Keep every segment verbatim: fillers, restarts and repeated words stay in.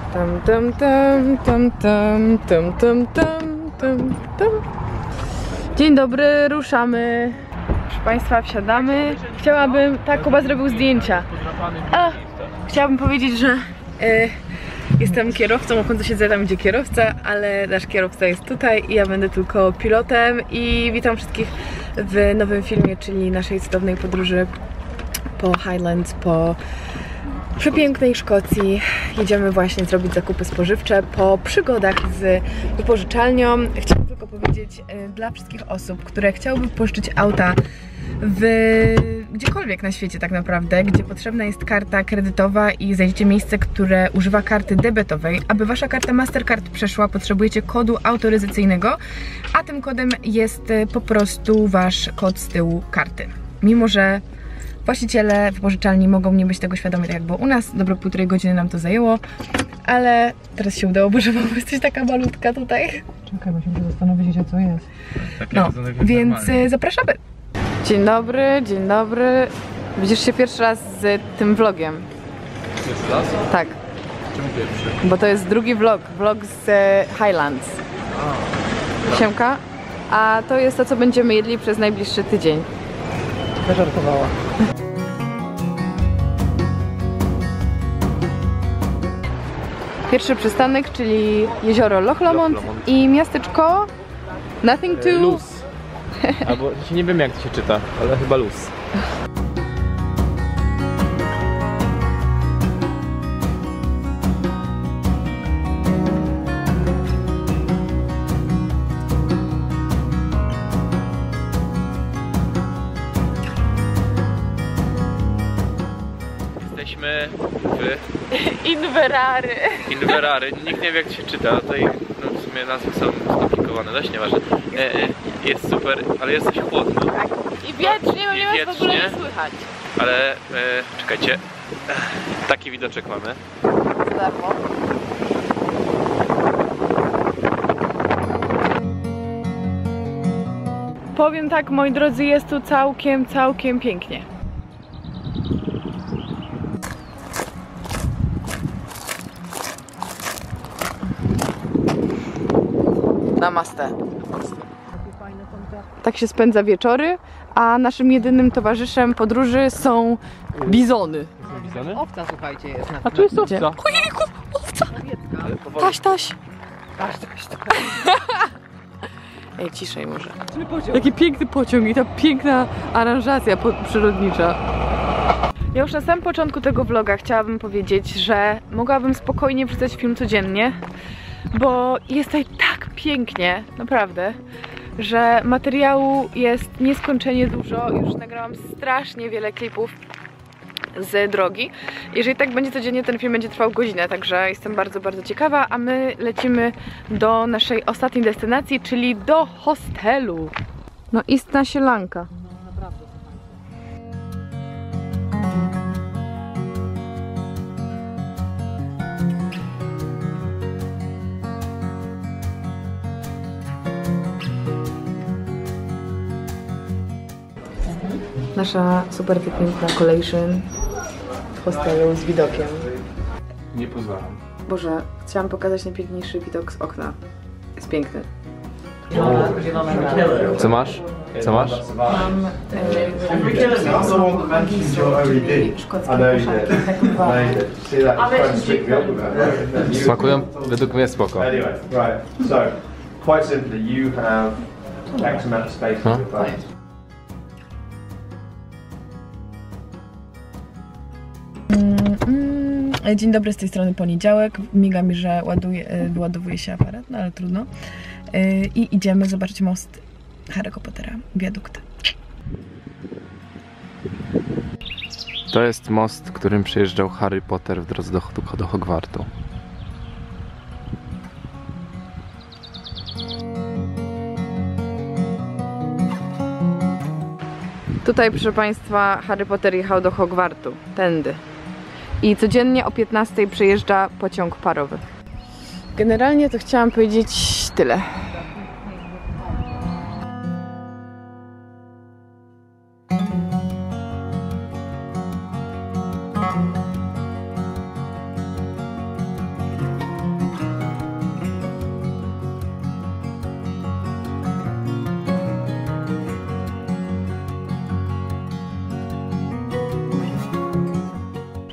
Tam, tam, tam, tam, tam, tam, tam, tam, tam, tam. Dzień dobry, ruszamy. Proszę Państwa, wsiadamy. Chciałabym, tak, Kuba zrobił zdjęcia. A, chciałabym powiedzieć, że y, jestem kierowcą, w końcu siedzę tam, gdzie kierowca, ale nasz kierowca jest tutaj i ja będę tylko pilotem. I witam wszystkich w nowym filmie, czyli naszej cudownej podróży po Highlands, po przepięknej Szkocji. Jedziemy właśnie zrobić zakupy spożywcze po przygodach z wypożyczalnią. Chciałabym tylko powiedzieć y, dla wszystkich osób, które chciałyby pożyczyć auta w gdziekolwiek na świecie tak naprawdę, gdzie potrzebna jest karta kredytowa i znajdziecie miejsce, które używa karty debetowej. Aby wasza karta Mastercard przeszła, potrzebujecie kodu autoryzacyjnego, a tym kodem jest y, po prostu wasz kod z tyłu karty. Mimo że właściciele wypożyczalni mogą nie być tego świadomi, tak jak było u nas, dobro półtorej godziny nam to zajęło, ale teraz się udało, bo że jesteś taka malutka tutaj. Czekaj, musimy się zastanowić, o co jest. No, więc zapraszamy. Dzień dobry, dzień dobry. Widzisz się pierwszy raz z tym vlogiem. Pierwszy raz? Tak. Czemu pierwszy? Bo to jest drugi vlog, vlog z Highlands. A, Siemka. A to jest to, co będziemy jedli przez najbliższy tydzień. Zażartowała. Pierwszy przystanek, czyli jezioro Loch Lomond, Loch Lomond. i miasteczko Nothing to... Luz. Albo nie wiem, jak to się czyta, ale chyba Luz. Jesteśmy w Inverary. Inverary. Nikt nie wie, jak to się czyta. Tutaj no, w sumie nazwy są skomplikowane, dość nieważne. E, e, jest super, ale jest dość chłodno. Tak. I wiecznie, bo I nie ma w ogóle nie wiecznie. słychać. Ale e, czekajcie, taki widoczek mamy. Za darmo. Powiem tak, moi drodzy, jest tu całkiem, całkiem pięknie. Namaste. Tak się spędza wieczory, a naszym jedynym towarzyszem podróży są bizony. Bizony? Owca, słuchajcie, jest na A tu jest owca. Ojejku, owca! Ale powoli. Taś, taś! Taś, taś, taś. Ej, ciszej może. Jaki piękny pociąg i ta piękna aranżacja przyrodnicza. Ja już na samym początku tego vloga chciałabym powiedzieć, że mogłabym spokojnie wrzucać film codziennie, bo jest tutaj tak pięknie, naprawdę, że materiału jest nieskończenie dużo. Już nagrałam strasznie wiele klipów z drogi. Jeżeli tak będzie codziennie, ten film będzie trwał godzinę, także jestem bardzo, bardzo ciekawa, a my lecimy do naszej ostatniej destynacji, czyli do hostelu. No istna sielanka. Nasza super piękna collation w hostelu z widokiem. Nie pozwalam. Boże, chciałam pokazać najpiękniejszy widok z okna. Jest piękny. Co masz? Co masz? Mam e, szkockie koszarki. Smakują według mnie spoko. Anyway, right, so quite simply, you have X amount of space Huh? in your phone. Dzień dobry, z tej strony poniedziałek. Miga mi, że ładuje, wyładowuje się aparat, no ale trudno. I idziemy zobaczyć most Harry'ego Pottera, wiadukt. To jest most, którym przejeżdżał Harry Potter w drodze do, do, do Hogwartu. Tutaj, proszę Państwa, Harry Potter jechał do Hogwartu, tędy. I codziennie o piętnastej przejeżdża pociąg parowy. Generalnie to chciałam powiedzieć tyle.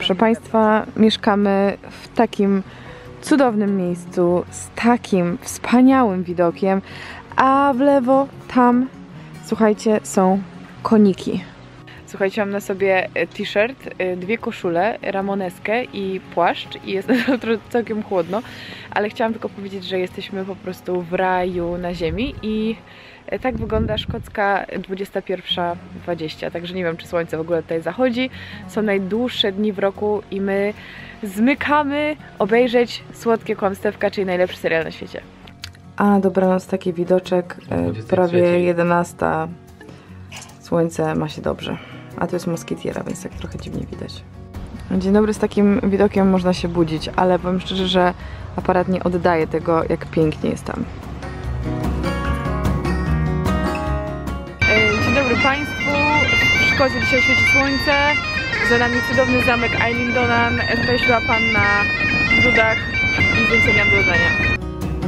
Proszę Państwa, mieszkamy w takim cudownym miejscu, z takim wspaniałym widokiem, a w lewo tam, słuchajcie, są koniki. Słuchajcie, mam na sobie t-shirt, dwie koszule, ramoneskę i płaszcz i jest całkiem chłodno, ale chciałam tylko powiedzieć, że jesteśmy po prostu w raju na ziemi i tak wygląda szkocka dwudziesta pierwsza dwadzieścia, także nie wiem, czy słońce w ogóle tutaj zachodzi. Są najdłuższe dni w roku i my zmykamy obejrzeć Słodkie kłamstewka, czyli najlepszy serial na świecie. A na dobranoc taki widoczek, prawie jedenasta, słońce ma się dobrze. A to jest moskitiera, więc tak trochę dziwnie widać. Dzień dobry, z takim widokiem można się budzić, ale powiem szczerze, że aparat nie oddaje tego, jak pięknie jest tam. Dzień dobry Państwu, w Szkocji dzisiaj świeci słońce, za nami cudowny zamek Eilean Donan, tutaj śpiła panna w dudach i więcej nie mam do dodania.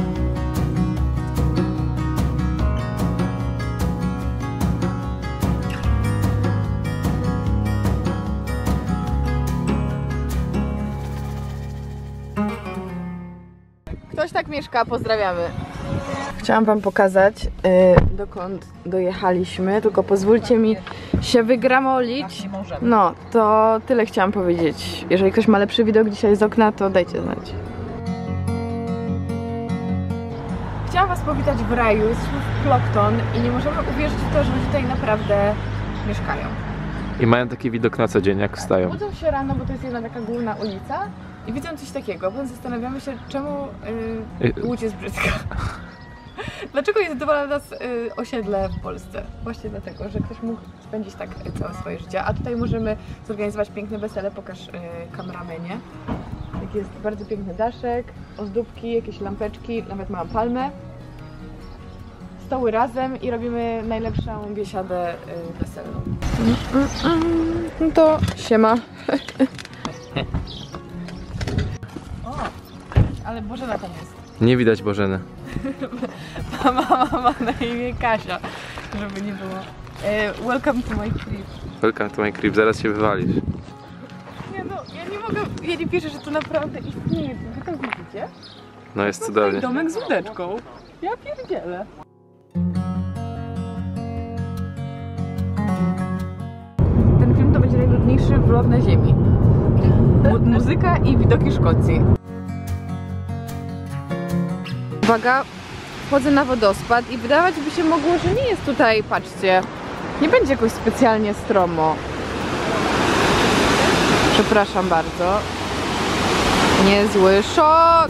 Ktoś tak mieszka, pozdrawiamy. Chciałam Wam pokazać, yy, dokąd dojechaliśmy, tylko pozwólcie mi się wygramolić. No, to tyle chciałam powiedzieć. Jeżeli ktoś ma lepszy widok dzisiaj z okna, to dajcie znać. Chciałam Was powitać w raju, jesteśmy w Clockton i nie możemy uwierzyć w to, że tutaj naprawdę mieszkają. I mają taki widok na co dzień, jak wstają. Budzą się rano, bo to jest jedna taka główna ulica i widzą coś takiego, potem zastanawiamy się, czemu yy, Łódź jest brzydka. Dlaczego jest dla nas y, osiedle w Polsce? Właśnie dlatego, że ktoś mógł spędzić tak całe swoje życie, a tutaj możemy zorganizować piękne wesele. Pokaż y, kameramenie. Taki jest bardzo piękny daszek, ozdóbki, jakieś lampeczki, nawet małą palmę. Stoły razem i robimy najlepszą biesiadę y, weselną. Mm, mm, mm, to siema. O, ale Bożena tam jest. Nie widać Bożeny. Mama ma na imię Kasia, żeby nie było. E, welcome to my crib. Welcome to my crib, zaraz się wywalisz. Nie no, ja nie mogę, ja nie wierzę, że to naprawdę istnieje. Wy to widzicie? No jest To cudownie. domek z łódeczką. Ja pierdzielę. Ten film to będzie najnudniejszy vlog na ziemi. Mu muzyka i widoki Szkocji. Uwaga, wchodzę na wodospad i wydawać by się mogło, że nie jest tutaj, patrzcie, nie będzie jakoś specjalnie stromo. Przepraszam bardzo. Niezły szok!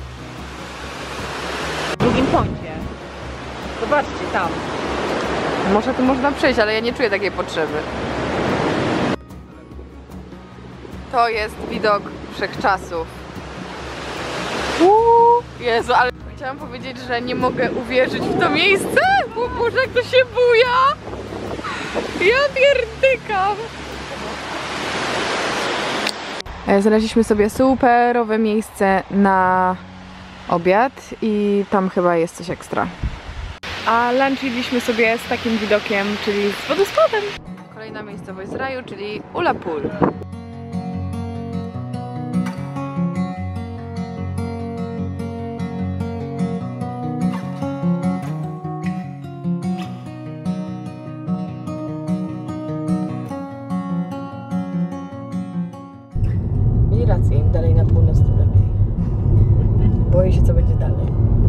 W drugim kącie. Zobaczcie tam. Może tu można przejść, ale ja nie czuję takiej potrzeby. To jest widok wszechczasów. Uuu, Jezu, ale chciałam powiedzieć, że nie mogę uwierzyć w to miejsce, bo Boże, jak to się buja! Ja pierdykam! Znaleźliśmy sobie superowe miejsce na obiad i tam chyba jest coś ekstra. A lunch jedliśmy sobie z takim widokiem, czyli z wodospadem. Kolejna miejscowość z raju, czyli Ullapool. Mieli rację, im dalej na północ, tym lepiej. Boję się, co będzie dalej.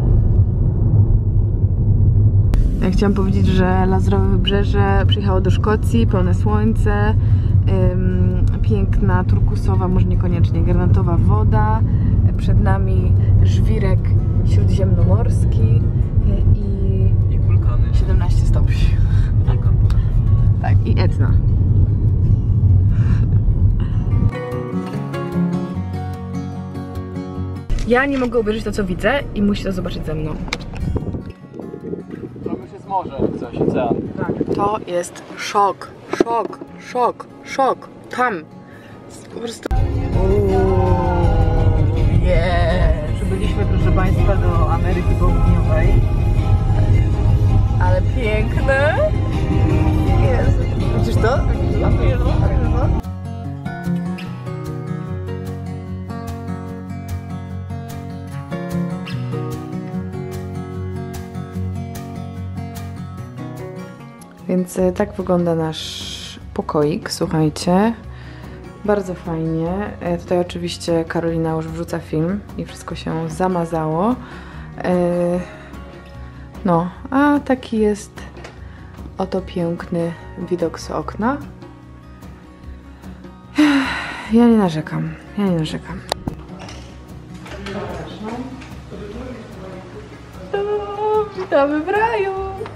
Ja chciałam powiedzieć, że Lazurowe Wybrzeże przyjechało do Szkocji, pełne słońce, ym, piękna, turkusowa, może niekoniecznie, granatowa woda, przed nami żwirek śródziemnomorski i, I wulkany. siedemnaście stopni. Wulkan. Tak, i Etna. Ja nie mogę uwierzyć w to, co widzę i musicie to zobaczyć ze mną. To już jest morze, jak coś, ocean. Tak, to jest szok, szok, szok, szok. Tam. Po prostu... Yeah. Przybyliśmy, proszę Państwa, do Ameryki Południowej. Ale piękne. Jezu. Widzisz to? Widzisz to? Widzisz to? Więc y, tak wygląda nasz pokoik, słuchajcie. Bardzo fajnie. E, tutaj oczywiście Karolina już wrzuca film i wszystko się zamazało. E, no, a taki jest oto piękny widok z okna. Ja nie narzekam, ja nie narzekam. O, witamy w raju!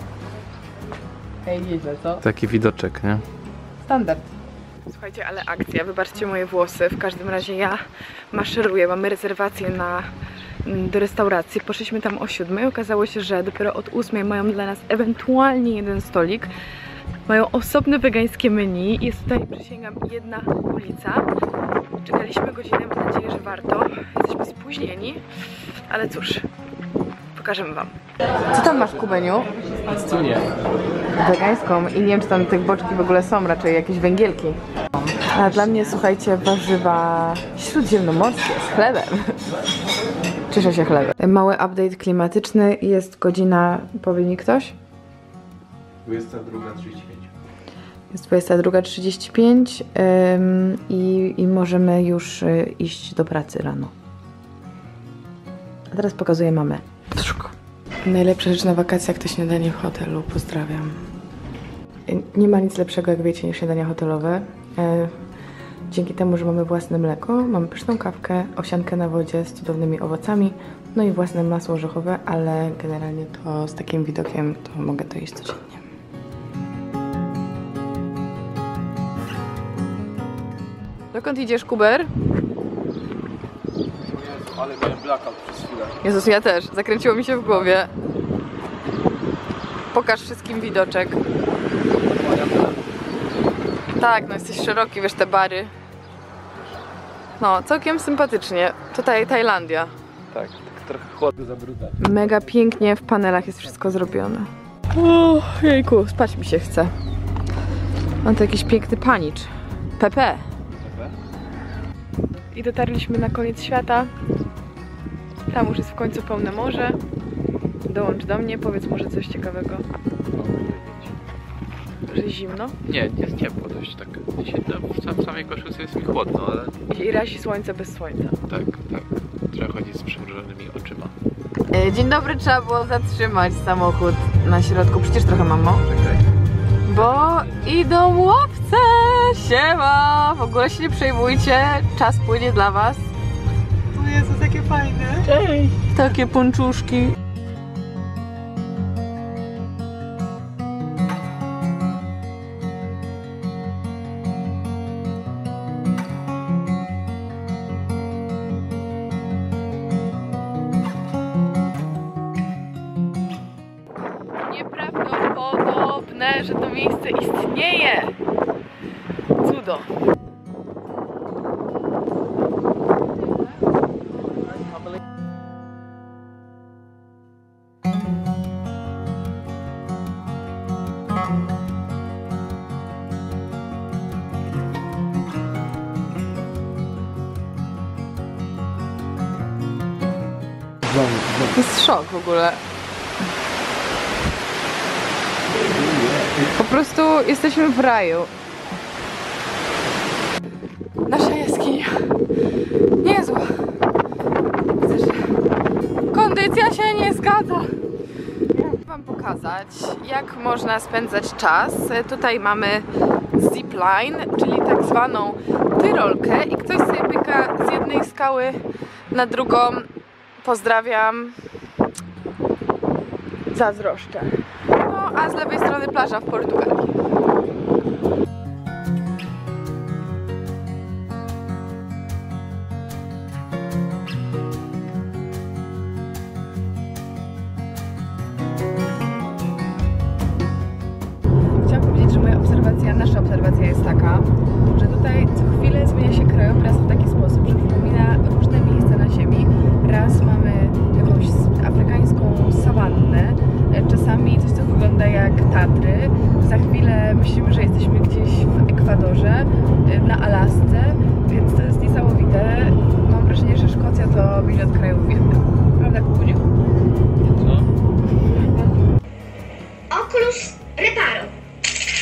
Ej, nieźle, co? Taki widoczek, nie? Standard. Słuchajcie, ale akcja, wybaczcie moje włosy. W każdym razie ja maszeruję, mamy rezerwację na, do restauracji. Poszliśmy tam o siódmej, okazało się, że dopiero od ósmej mają dla nas ewentualnie jeden stolik. Mają osobne wegańskie menu. Jest tutaj, przysięgam, jedna ulica. Czekaliśmy godzinę, mam nadzieję, że warto. Jesteśmy spóźnieni, ale cóż, pokażemy wam. Co tam masz, Kubeniu? Pastunię. Wegańską i nie wiem, czy tam tych boczki w ogóle są, raczej jakieś węgielki. A dla mnie, słuchajcie, warzywa śródziemnomorskie z chlebem. Cieszę się chlebem. Mały update klimatyczny, jest godzina, powie mi ktoś? dwudziesta druga trzydzieści pięć. Jest dwudziesta druga trzydzieści pięć ym, i, i możemy już y, iść do pracy rano. A teraz pokazuję mamę. Najlepsza rzecz na wakacjach to śniadanie w hotelu. Pozdrawiam. Nie ma nic lepszego, jak wiecie, niż śniadania hotelowe. E, dzięki temu, że mamy własne mleko, mamy pyszną kawkę, owsiankę na wodzie z cudownymi owocami, no i własne masło orzechowe, ale generalnie to z takim widokiem to mogę to jeść codziennie. Dokąd idziesz, Kuber? Ale miałem blackout przez chwilę. Jezus, ja też. Zakręciło mi się w głowie. Pokaż wszystkim widoczek. Tak, no jesteś szeroki, wiesz, te bary. No, całkiem sympatycznie. Tutaj Tajlandia. Tak, tak trochę chłodno zabrudzać. Mega pięknie w panelach jest wszystko zrobione. O, jejku, spać mi się chce. Mam tu jakiś piękny panicz. Pepe. I dotarliśmy na koniec świata. Tam już jest w końcu pełne morze. Dołącz do mnie, powiedz może coś ciekawego. Że zimno? Nie, jest ciepło dość tak. Dzisiaj to w samej koszulce jest mi chłodno, ale... I razi słońce bez słońca. Tak, tak. Trzeba chodzić z przymrużonymi oczyma. Dzień dobry, trzeba było zatrzymać samochód na środku. Przecież trochę, mamo. Czekaj. Bo idą łowce! Siema! W ogóle się nie przejmujcie, czas płynie dla was. Tu jest takie fajne. Cześć! Takie ponczuszki. Nieprawdopodobne, że to miejsce istnieje. Cudo. To jest szok w ogóle. Po prostu jesteśmy w raju. Nasza jaskinia niezła. Widzę, że kondycja się nie zgadza. Chcę wam pokazać, jak można spędzać czas. Tutaj mamy zipline, czyli tak zwaną tyrolkę i ktoś sobie pyka z jednej skały na drugą. Pozdrawiam. Zazdroszczę. No, a z lewej strony plaża w Portugalii. Chciałam powiedzieć, że moja obserwacja, nasza obserwacja jest taka, że tutaj co chwilę zmienia się krajobraz w taki sposób, że przypomina różne miejsca na ziemi. Raz mamy jakąś afrykańską sawannę, czasami coś, co wygląda jak Tatry. Za chwilę myślimy, że jesteśmy gdzieś w Ekwadorze, na Alasce, więc to jest niesamowite. Mam wrażenie, że Szkocja to milion krajów w jednym. Prawda, Kubuniu? Co? Oculus reparo.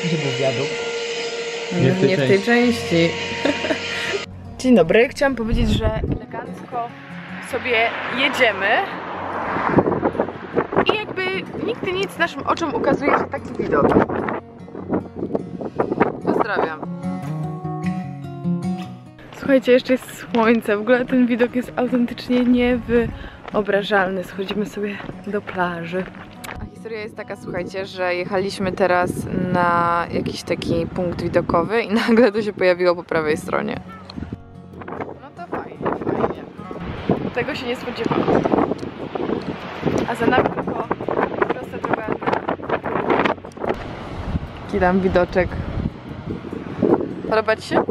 Gdzie był wiadukt? Nie w tej Nie w tej części. Dzień dobry, chciałam powiedzieć, że elegancko sobie jedziemy i jakby nigdy nic naszym oczom ukazuje się taki widok. Pozdrawiam. Słuchajcie, jeszcze jest słońce, w ogóle ten widok jest autentycznie niewyobrażalny. Schodzimy sobie do plaży. A historia jest taka, słuchajcie, że jechaliśmy teraz na jakiś taki punkt widokowy i nagle to się pojawiło po prawej stronie. No to fajnie, fajnie. Tego się nie spodziewałam. A za nami tylko prosta droga na... Jaki tam widoczek. Podoba ci się?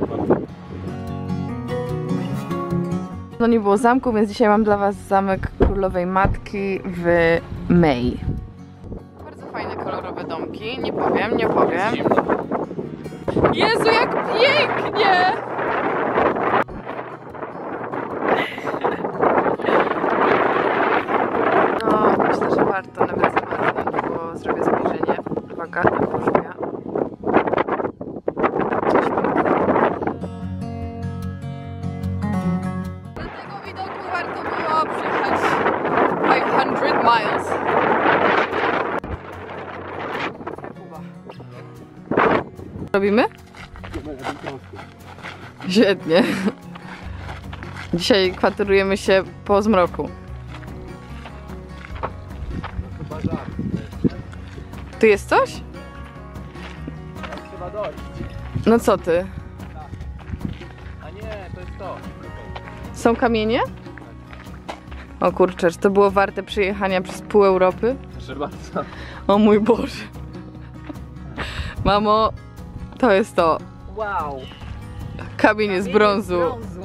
No nie było zamku, więc dzisiaj mam dla was zamek Królowej Matki w May. Bardzo fajne, kolorowe domki, nie powiem, nie powiem. Jezu, jak pięknie! No, myślę, że warto nawet zamarnąć, bo zrobię zbliżenie. Uwaga, nie pożuję. Do tego widoku warto było przejechać pięćset miles. Robimy? Świetnie. Dzisiaj kwaterujemy się po zmroku. Tu jest coś? Trzeba dojść. No co ty? A nie, to jest to. Są kamienie? O kurczę, czy to było warte przyjechania przez pół Europy? Proszę bardzo. O mój Boże. Mamo, to jest to. Wow! Kamień z brązu.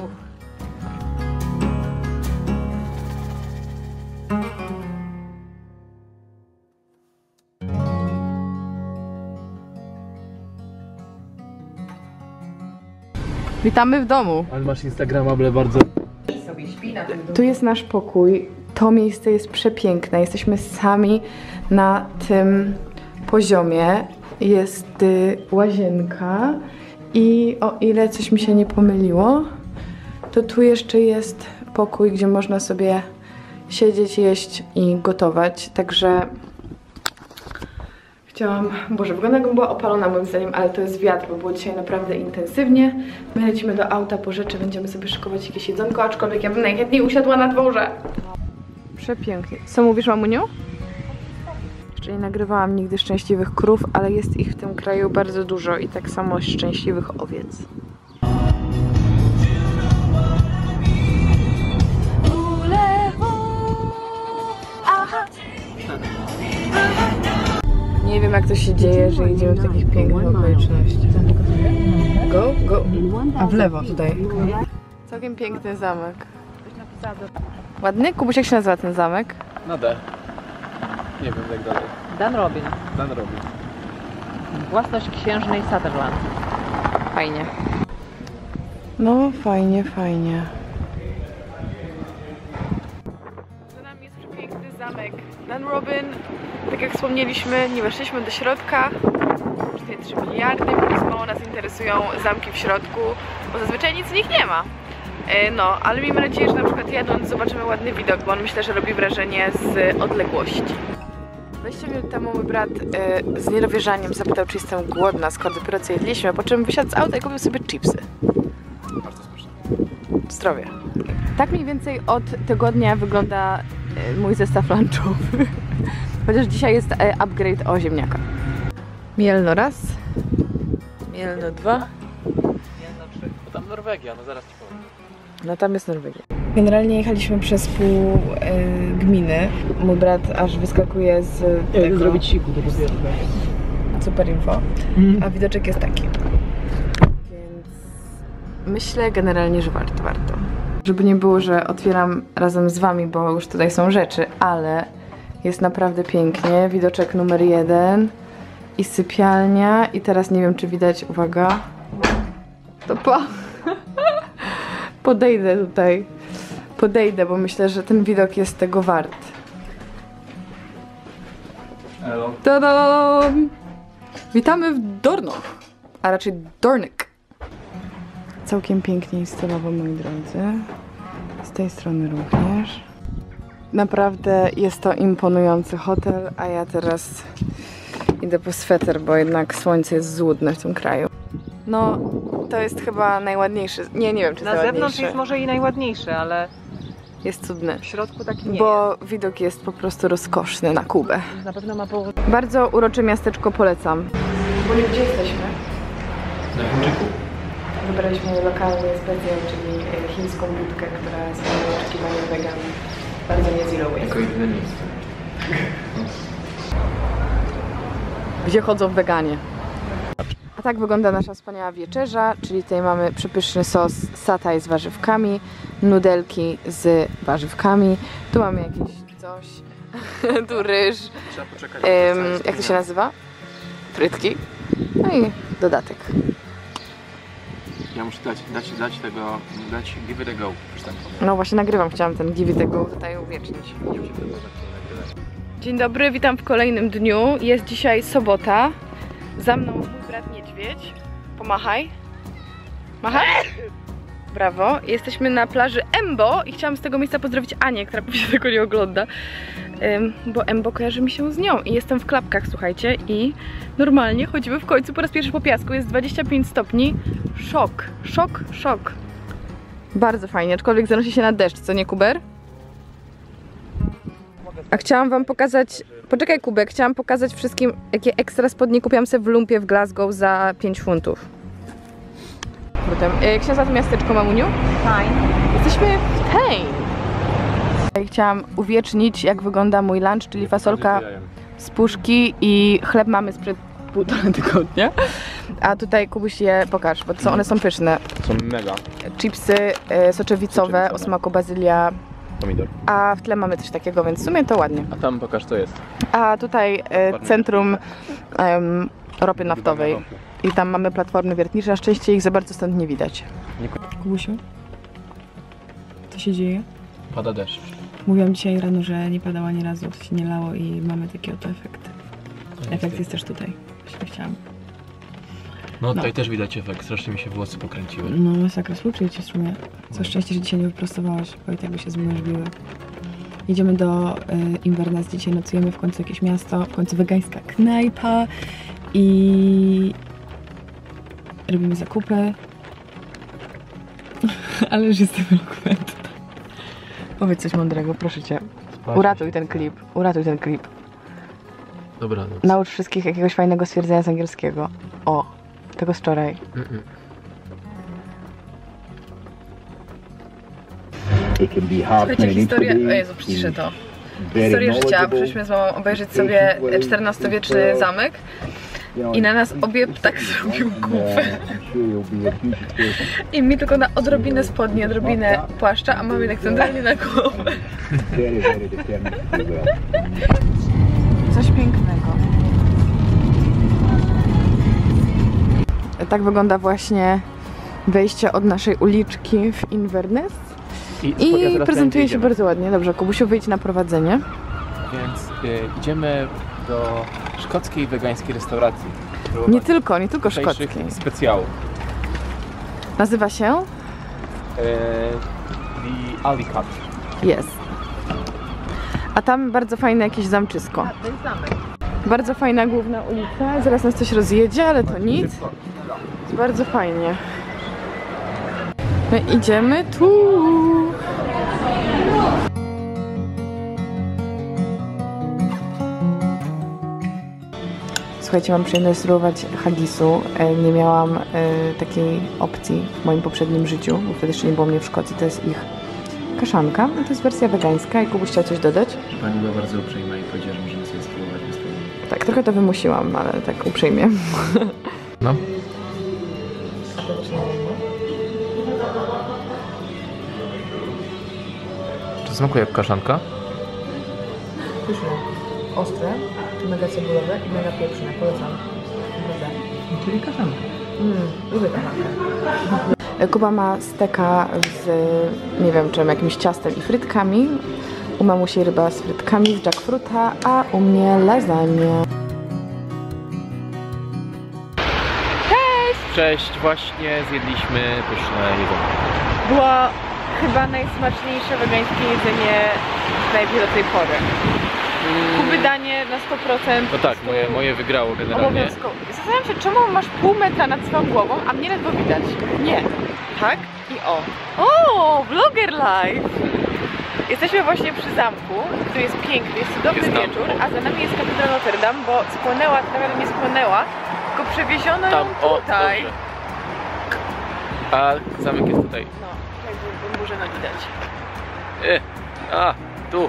Witamy w domu. Ale masz instagramable bardzo. Sobie śpi na tym domu. Tu jest nasz pokój. To miejsce jest przepiękne. Jesteśmy sami na tym poziomie. Jest y, łazienka i o ile coś mi się nie pomyliło, to tu jeszcze jest pokój, gdzie można sobie siedzieć, jeść i gotować. Także chciałam... Boże, wygląda jakbym była opalona moim zdaniem, ale to jest wiatr, bo było dzisiaj naprawdę intensywnie. My lecimy do auta po rzeczy, będziemy sobie szykować jakieś jedzonko, aczkolwiek ja bym najchętniej usiadła na dworze. Przepięknie. Co mówisz, mamuniu? Jeszcze nie nagrywałam nigdy szczęśliwych krów, ale jest ich w tym kraju bardzo dużo i tak samo szczęśliwych owiec. Nie wiem, jak to się dzieje, że idziemy w takich pięknych okolicznościach. Go, go. A w lewo tutaj. Całkiem piękny zamek. Ładny? Kubuś, jak się nazywa ten zamek? Na D. Nie wiem jak dalej. Dan Robin. Dan robi. Własność księżnej Sutherland. Fajnie. No, fajnie, fajnie. Za nami jest przepiękny zamek Dan Robin. Tak jak wspomnieliśmy, nie weszliśmy do środka. Kosztuje trzy miliardy, więc mało nas interesują zamki w środku, bo zazwyczaj nic z nich nie ma. No, ale miejmy nadzieję, że na przykład jadąc zobaczymy ładny widok, bo on myślę, że robi wrażenie z odległości. dwadzieścia minut temu mój brat y, z niedowierzaniem zapytał, czy jestem głodna, skoro dopiero co jedliśmy, po czym wysiadł z auta i kupił sobie chipsy. Bardzo smaczne. Zdrowie. Tak mniej więcej od tygodnia wygląda y, mój zestaw lunchowy. Chociaż dzisiaj jest y, upgrade o ziemniaka. Mielno raz. Mielno dwa. Jedna, trzy. Bo tam Norwegia, no zaraz ci powiem. No tam jest Norwegia. Generalnie jechaliśmy przez pół y, gminy. Mój brat aż wyskakuje z Ja tego... zrobić siku do papieru. Super info. A widoczek jest taki. Więc myślę generalnie, że warto, warto. Żeby nie było, że otwieram razem z wami, bo już tutaj są rzeczy, ale jest naprawdę pięknie. Widoczek numer jeden i sypialnia. I teraz nie wiem, czy widać, uwaga. To pa. Podejdę tutaj. Podejdę, bo myślę, że ten widok jest tego wart. Hello. Tadam! Witamy w Dorno, a raczej Dornik. Całkiem pięknie i stylowo, moi drodzy. Z tej strony również. Naprawdę jest to imponujący hotel, a ja teraz idę po sweter, bo jednak słońce jest złudne w tym kraju. No, to jest chyba najładniejszy. Nie, nie wiem, czy Na jest zewnątrz najładniejszy. jest może i najładniejszy, ale Jest cudny. w środku taki nie Bo widok jest po prostu rozkoszny na Kubę. jest. Na pewno ma powód. Bardzo urocze miasteczko, polecam. Bo gdzie jesteśmy? Na Chińczyku. Wybraliśmy lokalny specjal, czyli chińską budkę, która spełnia oczekiwania weganów. Bardzo nie zero waste. Jako jedyne miejsce. Gdzie chodzą weganie. A tak wygląda nasza wspaniała wieczerza, czyli tutaj mamy przepyszny sos satay z warzywkami, nudelki z warzywkami, tu mamy jakieś coś, tu ryż, Trzeba poczekać. Ym, jak to się nazywa? Frytki, no i dodatek. Ja muszę dać, dać, dać tego, dać give it a go. No właśnie nagrywam, chciałam ten give it a go tutaj uwiecznić. Dzień dobry, witam w kolejnym dniu. Jest dzisiaj sobota. Za mną mój brat Niedźwiedź. Pomachaj. Machaj. Brawo. Jesteśmy na plaży Embo i chciałam z tego miejsca pozdrowić Anię, która pewnie tego nie ogląda. Ym, bo Embo kojarzy mi się z nią i jestem w klapkach, słuchajcie, i normalnie chodzimy w końcu po raz pierwszy po piasku. Jest dwadzieścia pięć stopni. Szok, szok, szok. Bardzo fajnie, aczkolwiek zanosi się na deszcz, co nie, Kuber? A chciałam wam pokazać, poczekaj Kubek, chciałam pokazać wszystkim, jakie ekstra spodnie kupiłam sobie w lumpie w Glasgow za pięć funtów. Potem, jak się nazywa to miasteczko, mamuniu? Fajnie. Jesteśmy w Tain. Chciałam uwiecznić, jak wygląda mój lunch, czyli fasolka z puszki i chleb mamy sprzed półtora tygodnia. A tutaj Kubuś je pokaż, bo co one są pyszne. Są mega. Chipsy e, soczewicowe o smaku bazylia. Pomidor. A w tle mamy coś takiego, więc w sumie to ładnie. A tam pokaż co jest. A tutaj e, centrum em, ropy naftowej. I tam mamy platformy wiertnicze, na szczęście ich za bardzo stąd nie widać. Kubusiu, co się dzieje? Pada deszcz. Mówiłam dzisiaj rano, że nie padało ani razu, to się nie lało i mamy taki oto efekt. Efekt jest też tutaj, właśnie chciałam. No tutaj też widać efekt, strasznie mi się włosy pokręciły. No masakra, współczuję cię w sumie. Co szczęście, że dzisiaj nie wyprostowałaś, bo i tak by się zmężbiły. Jedziemy do y, Inverness, dzisiaj nocujemy, w końcu jakieś miasto, w końcu wegańska knajpa i robimy zakupy. Ale już jestem elokwentna. Powiedz coś mądrego, proszę cię. Uratuj ten klip, uratuj ten klip. Dobranoc. Naucz wszystkich jakiegoś fajnego stwierdzenia z angielskiego. O, tego z wczoraj. Mm -mm. Słuchajcie, historia... O Jezu, przyciszę to. Historię życia. Przyszliśmy z mamą obejrzeć sobie czternastowieczny zamek i na nas obie ptak zrobił kupę. I mi tylko na odrobinę spodni, odrobinę płaszcza, a mamy tak centralnie na głowę. Coś pięknego. Tak wygląda właśnie wejście od naszej uliczki w Inverness. I prezentuje się bardzo ładnie. Dobrze, Kubusiu, wyjdź na prowadzenie. Więc y, idziemy do szkockiej wegańskiej restauracji. Nie tylko, nie tylko szkockiej. Specjałów. Nazywa się? Y, The Alley Cut. Jest. A tam bardzo fajne jakieś zamczysko. To jest zamek. Bardzo fajna główna ulica. Zaraz nas coś rozjedzie, ale to nic. Jest bardzo fajnie. My idziemy tu. Słuchajcie, mam przyjemność spróbować haggisu. Nie miałam takiej opcji w moim poprzednim życiu, bo wtedy jeszcze nie było mnie w Szkocji. To jest ich kaszanka. To jest wersja wegańska. Jakbyś chciał coś dodać? Pani była bardzo uprzejma i powiedziała, że możemy sobie spróbować bez problemu. Tak, trochę to wymusiłam, ale tak uprzejmie. No. Czy smakuje jak kaszanka? Pyszne, ostre, mega cebulowe i mega pieprzne. Polecam. Czyli kaszanka. Mm, lubię kaszankę. Kuba ma steka z, nie wiem czym, jakimś ciastem i frytkami. U mamusi ryba z frytkami z jackfruta, a u mnie lasagne. Cześć, właśnie zjedliśmy pyszne jedzenie. Było chyba najsmaczniejsze wegańskie jedzenie w knajpie do tej pory. Kuby danie na sto procent. No tak, moje, moje wygrało generalnie. Obowiązkowo. Zastanawiam się, czemu masz pół metra nad swoją głową, a mnie ledwo widać. Nie. Tak? I o. O, vlogger live! Jesteśmy właśnie przy zamku, który jest piękny, jest cudowny Jest tam. wieczór, a za nami jest katedra Notre Dame, bo spłonęła, tak naprawdę nie spłonęła, tylko przewieziono ją Tam, o, tutaj. dobrze. A zamek jest tutaj. No, jakby może no widać. E, a, tu.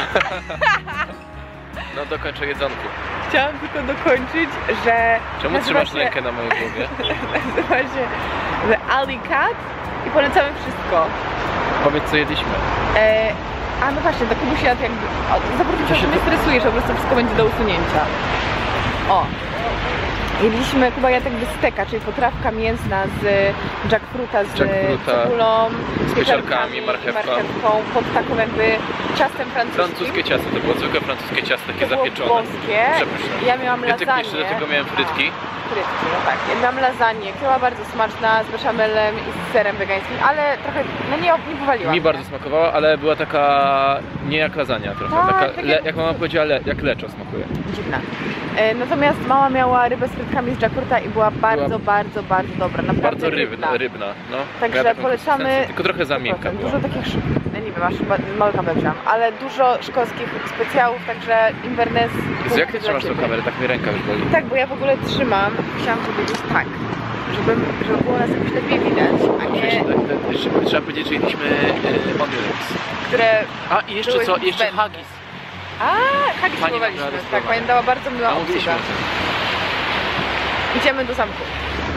No dokończę jedzonku. Chciałam tylko dokończyć, że Czemu nazywa trzymasz się, rękę na mojej głowie? nazywa się The Alley Cat i polecamy wszystko. Powiedz, co jedliśmy. E, a no właśnie, do Kubusia jakby... O, za bardzo się nie stresujesz, po prostu wszystko będzie do usunięcia. O! Jedliśmy chyba ja tak by steka, czyli potrawka mięsna z jackfruta z Jackfruta, cebulą, z pieczarkami, marchewką. marchewką, pod taką jakby ciastem francuskim. Francuskie ciasto, to było zwykłe francuskie ciasto, takie To było zapieczone. włoskie. Przepyszne. Ja miałam Więcej lasagne. jeszcze do tego miałem frytki. A, frytki, no tak. Ja miałam lasagne, która była bardzo smaczna, z beszamelem i z serem wegańskim, ale trochę, no nie, nie powaliła Mi mnie. bardzo smakowała, ale była taka nie jak lasagna trochę. Tak, taka, tak le, jak- jak mama powiedziała, le, jak leczo smakuje. Dziwna. E, natomiast mama miała rybę z frytkami z jakurta i była bardzo, Była bardzo, bardzo dobra. Naprawdę Bardzo rybna, rybna. No. Także Miała taką polecamy- konsystencję, tylko trochę za miękka była. Dużo takich, sz- no nie wiem, aż chyba mały kawę wziąłam, ale dużo szkolskich specjałów, także Inverness. Jezu, jak ty dla trzymasz tą ciebie. kamerę? Tak mi ręka już boli. Tak, bo ja w ogóle trzymam, chciałam powiedzieć tak, żeby, żeby było nas jakoś lepiej widać, a nie, Jeszcze trzeba powiedzieć, że jedliśmy e, onions. które... A i jeszcze Były co? Jeszcze zbędne. haggis. A, Hagi Pani spróbowaliśmy, nam dała tak, spróbować. pani dała bardzo miła A obsługa. mówiliśmy o tym. Idziemy do zamku.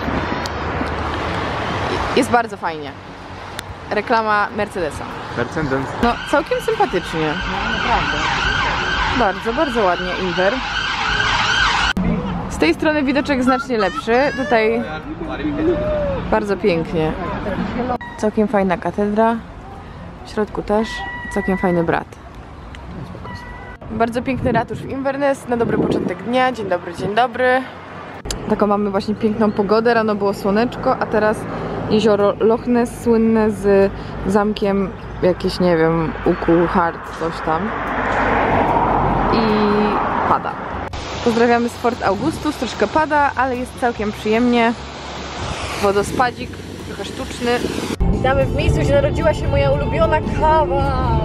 Jest bardzo fajnie. Reklama Mercedesa. Mercedes. No, całkiem sympatycznie. Naprawdę. Bardzo, bardzo ładnie, Inver. Z tej strony widoczek znacznie lepszy. Tutaj bardzo pięknie. Całkiem fajna katedra. W środku też. Całkiem fajny brat. Bardzo piękny ratusz w Inverness. Na dobry początek dnia. Dzień dobry, dzień dobry. Taką mamy właśnie piękną pogodę. Rano było słoneczko, a teraz jezioro Loch Ness słynne z zamkiem jakieś, nie wiem, Uku Hart, coś tam. I pada. Pozdrawiamy z Fort Augustus, troszkę pada, ale jest całkiem przyjemnie. Wodospadzik, trochę sztuczny. Witamy w miejscu, gdzie narodziła się moja ulubiona kawa.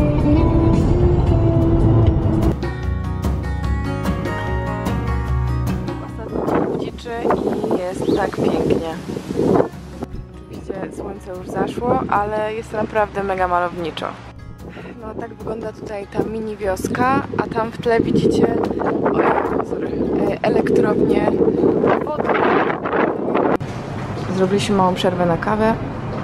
Ostatnio dziczy i jest tak pięknie. Oczywiście słońce już zaszło, ale jest naprawdę mega malowniczo. No tak wygląda tutaj ta mini wioska, a tam w tle widzicie oj, sorry, e, elektrownię wodną. Zrobiliśmy małą przerwę na kawę.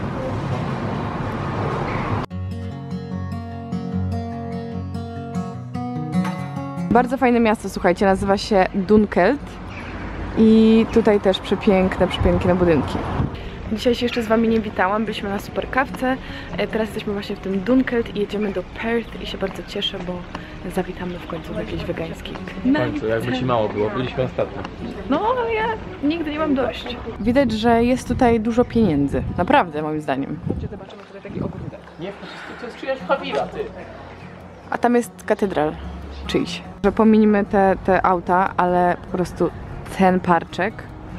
Bardzo fajne miasto, słuchajcie, nazywa się Dunkeld i tutaj też przepiękne, przepiękne budynki. Dzisiaj się jeszcze z wami nie witałam, byliśmy na super kawce, teraz jesteśmy właśnie w tym Dunkeld i jedziemy do Perth i się bardzo cieszę, bo zawitamy w końcu w jakiejś wegańskiej knajpce. jakby ci mało było, byliśmy ostatnio. No, ja nigdy nie mam dość. Widać, że jest tutaj dużo pieniędzy, naprawdę moim zdaniem. Zobaczymy tutaj taki ogródek. Nie, to jest czyjaś familia, ty. A tam jest katedral czyjś. Że pominimy te, te auta, ale po prostu ten parczek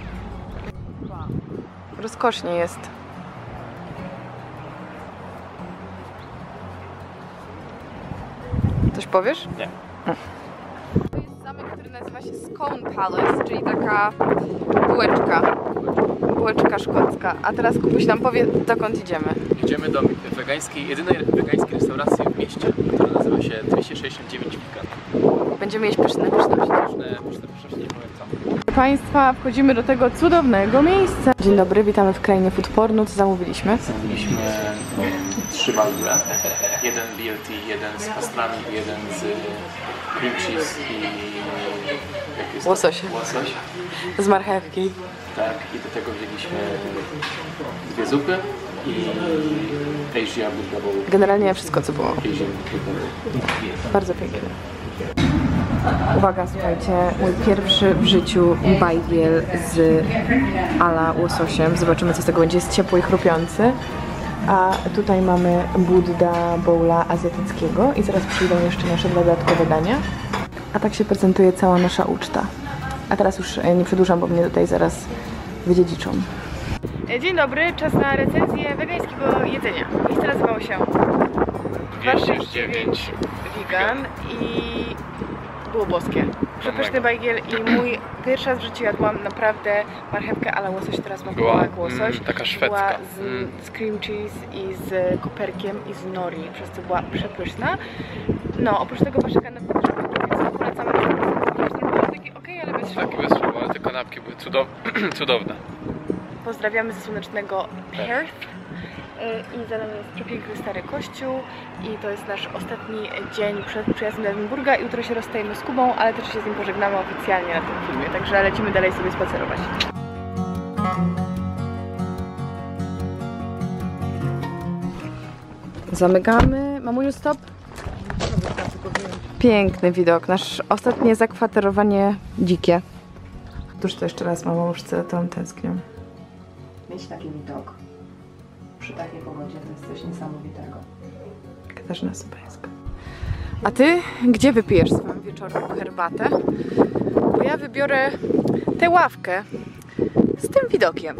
rozkosznie jest. Coś powiesz? Nie. To jest zamek, który nazywa się Scone Palace, czyli taka bułeczka. Bułeczka szkocka. A teraz Kubuś nam powie, dokąd idziemy. Idziemy do wegańskiej, jedynej wegańskiej restauracji w mieście, która nazywa się dwieście sześćdziesiąt dziewięć Wegan. Będziemy jeść pyszne pyszności. Pyszne, pyszne, pyszne, nie polecam. Proszę Państwa, wchodzimy do tego cudownego miejsca. Dzień dobry, witamy w krainie food pornu. Co zamówiliśmy? Zamówiliśmy trzy balure. Jeden B L T, jeden z pastrami, jeden z cream cheese i... jak jest to? Łososie. Łosoś. Z marchewki. Tak, i do tego wzięliśmy dwie zupy i Asia Burger Bowl. Generalnie wszystko, co było. Asian Burger Bowl. Bardzo pięknie. Uwaga, słuchajcie, mój pierwszy w życiu bajgiel z ala łososiem. Zobaczymy, co z tego będzie. Jest ciepły i chrupiący. A tutaj mamy Buddha bowla azjatyckiego i zaraz przyjdą jeszcze nasze dodatkowe dania. A tak się prezentuje cała nasza uczta. A teraz już nie przedłużam, bo mnie tutaj zaraz wydziedziczą. Dzień dobry, czas na recenzję wegańskiego jedzenia. Miejsce nazywało się dwieście dziewięć Vegan i było boskie. Przepyszny bajgiel i mój pierwszy raz w życiu jadłam naprawdę marchewkę ala łosoś, która smakowała jak łosoś. Mm, taka szwedzka. Była z, Mm. z cream cheese i z koperkiem i z nori, przez co była przepyszna. No, oprócz tego paszeka na pewno polecamy. Taki okej, ale bez Takie bez słowa, ale te kanapki były cudow cudowne. Pozdrawiamy ze słonecznego Perth. I za nami jest przepiękny stary kościół i to jest nasz ostatni dzień przed przyjazdem do Edynburga. Jutro się rozstajemy z Kubą, ale też się z nim pożegnamy oficjalnie na tym filmie, także lecimy dalej sobie spacerować. Zamykamy. Mamuniu, stop. Piękny widok, nasz ostatnie zakwaterowanie dzikie. Tuż to jeszcze raz, mamuszce, tą tęsknię. Mieć taki widok przy takiej pogodzie to jest coś niesamowitego. Katarzyna Sobańska. A ty gdzie wypijesz swoją wieczorną herbatę? Bo ja wybiorę tę ławkę z tym widokiem.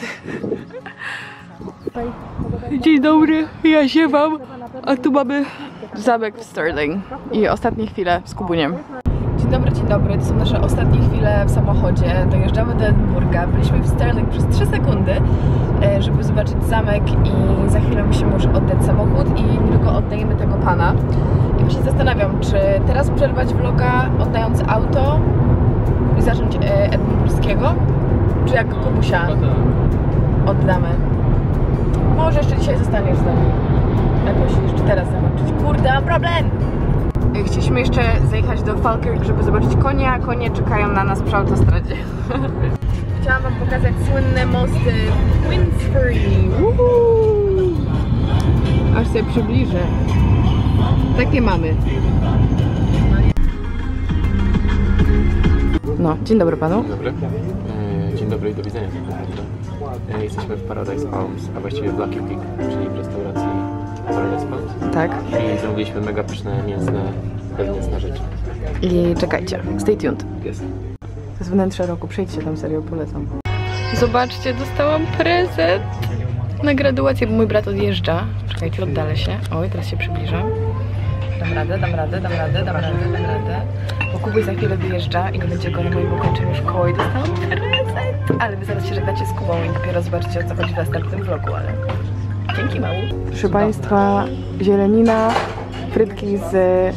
Dzień dobry, ja ziewam, a tu mamy zamek w Stirling i ostatnie chwile z Kubuniem. Dzień dobry, dzień dobry, to są nasze ostatnie chwile w samochodzie. Dojeżdżamy do Edynburga. Byliśmy w Stirling przez trzy sekundy, żeby zobaczyć zamek i za chwilę musimy już oddać samochód i niedługo oddajemy tego pana. I właśnie zastanawiam, czy teraz przerwać vloga oddając auto i zacząć edynburskiego, czy jak Kubusia oddamy. Może jeszcze dzisiaj zostaniesz z nami. Jakoś jeszcze teraz zobaczyć. Kurde, mam problem! Chcieliśmy jeszcze zajechać do Falkirk, żeby zobaczyć konie, a konie czekają na nas przy autostradzie. Chciałam wam pokazać słynne mosty w Queensferry. Aż sobie przybliżę. Takie mamy. No, dzień dobry panu. Dzień dobry. E, dzień dobry i do widzenia. E, jesteśmy w Paradise Palms, a właściwie w Lucky Pig, czyli w restauracji Paradise Palms. Tak. I zamówiliśmy mega pyszne, mięsne, mięsne rzeczy. I czekajcie, stay tuned. Jest. To jest wnętrze roku, przejdźcie tam, serio, polecam. Zobaczcie, dostałam prezent na graduację, bo mój brat odjeżdża. Czekajcie, oddalę się. Oj, teraz się przybliżam. Dam radę, dam radę, dam radę, dam radę, dam radę. Bo Kubuś za chwilę wyjeżdża i nie będzie go na moim ukończeniu szkoły i dostałam prezent. Ale wy zaraz się żegnacie z Kubą i dopiero zobaczycie, o co chodzi w następnym vlogu, ale... Dzięki, mały. Proszę Państwa, zielenina, frytki z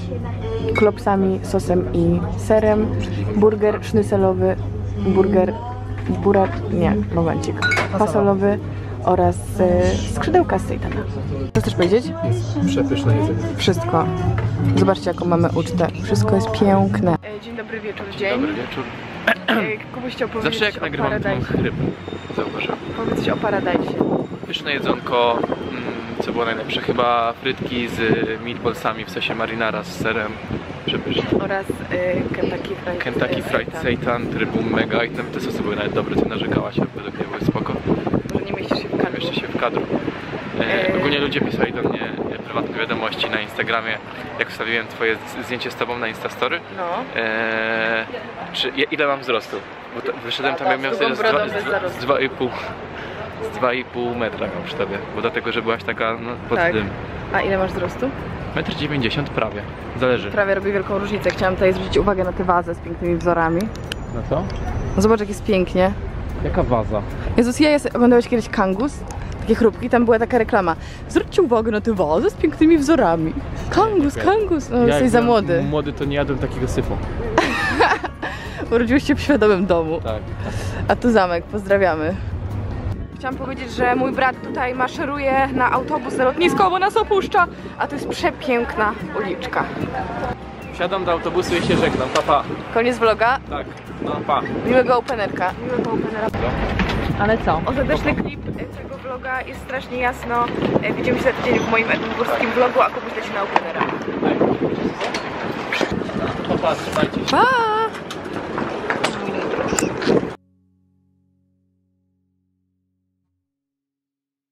klopsami, sosem i serem, burger sznycelowy, burger, burak, nie, momencik, fasolowy oraz e, skrzydełka z sejtana. Co chcesz powiedzieć? Przepyszne jedzenie. Wszystko. Zobaczcie, jaką mamy ucztę. Wszystko jest piękne. Dzień dobry wieczór, dzień. Dobry wieczór. Kubuś chciał powiedzieć Zawsze jak nagrywam, to mam chryp. Zauważyłem. Powiedz coś o Paradise. Pyszne jedzonko, mm, co było najlepsze? Chyba frytki z meatballsami w sosie marinara z serem. Przepyszne. Oraz y, Kentucky Fried Kentucky Fried Seitan, który był mega i tam te sosy były nawet dobre, ty narzekałaś, a według mnie były spoko. Może nie mieścisz się w kadrze. Jeszcze się w kadru. E, ogólnie ludzie pisali do mnie prywatne wiadomości na Instagramie, jak wstawiłem twoje zdjęcie z tobą na Instastory. No. E, czy, ile mam wzrostu? Bo to, wyszedłem tam, A, jak miałem z długą sobie z brodą dwa- bez z dwa- zarostu. z dwa i pół z dwa i pół metra miał przy tobie, bo dlatego, że byłaś taka no, pod Tak. tym. A ile masz wzrostu? metr dziewięćdziesiąt prawie, zależy. Prawie robi wielką różnicę. Chciałam tutaj zwrócić uwagę na tę wazę z pięknymi wzorami. No co? No zobacz, jak jest pięknie. Jaka waza? Jezus, ja jest, oglądałeś kiedyś Kangus? Takie chrupki, tam była taka reklama. Zwróćcie uwagę na tę wazę z pięknymi wzorami. Kangus, Kangus. No, jesteś za młody. Młody to nie jadłem takiego syfu. Urodziłeś się w świadomym domu. Tak. A tu zamek, pozdrawiamy. Chciałam powiedzieć, że mój brat tutaj maszeruje na autobus na lotnisko, bo nas opuszcza. A to jest przepiękna uliczka. Wsiadam do autobusu i się żegnam, pa pa. Koniec vloga. Tak, no pa. Miłego openerka. Miłego openera. Ale co? Ostateczny klip tego vloga jest strasznie jasno. Widzimy się za tydzień w moim edynburskim vlogu, a Kubuś leci na openera. pa, trzymajcie się. Pa!